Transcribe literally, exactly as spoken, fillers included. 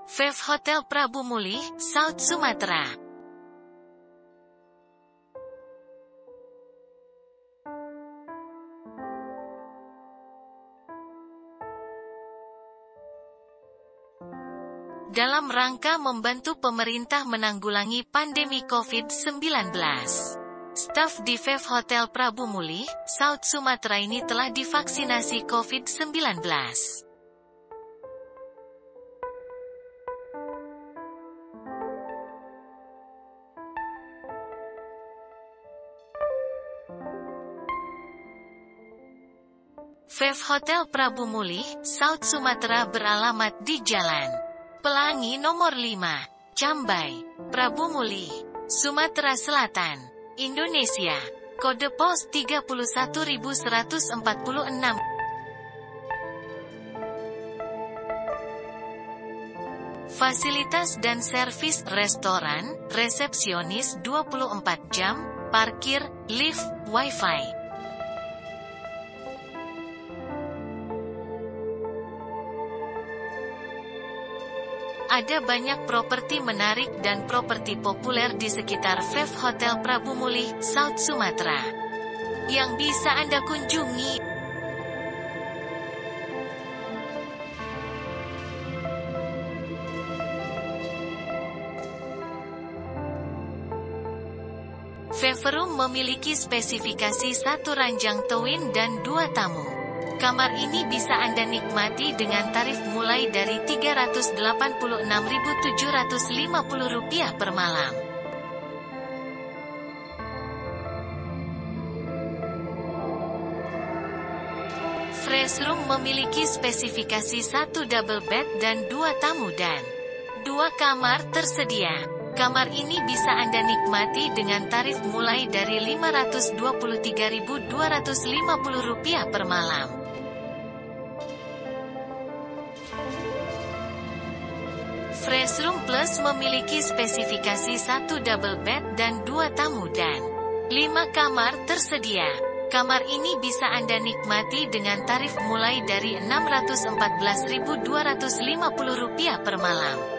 Fave Hotel Prabu Mulih, South Sumatera. Dalam rangka membantu pemerintah menanggulangi pandemi covid sembilan belas. Staf di Fave Hotel Prabu Mulih, South Sumatera ini telah divaksinasi covid sembilan belas. Fave Hotel Prabu Mulih, South Sumatera beralamat di Jalan Pelangi nomor lima, Cambai, Prabu Mulih, Sumatera Selatan, Indonesia. Kode pos tiga satu satu empat enam. Fasilitas dan servis restoran, resepsionis dua puluh empat jam, parkir, lift, wifi. Ada banyak properti menarik dan properti populer di sekitar Fave Hotel Prabu Mulih, South Sumatera, yang bisa Anda kunjungi. Fave Room memiliki spesifikasi satu ranjang twin dan dua tamu. Kamar ini bisa Anda nikmati dengan tarif mulai dari tiga ratus delapan puluh enam ribu tujuh ratus lima puluh rupiah per malam. Fresh Room memiliki spesifikasi satu double bed dan dua tamu dan dua kamar tersedia. Kamar ini bisa Anda nikmati dengan tarif mulai dari lima ratus dua puluh tiga ribu dua ratus lima puluh rupiah per malam. Fresh Room Plus memiliki spesifikasi satu double bed dan dua tamu dan lima kamar tersedia. Kamar ini bisa Anda nikmati dengan tarif mulai dari enam ratus empat belas ribu dua ratus lima puluh rupiah per malam.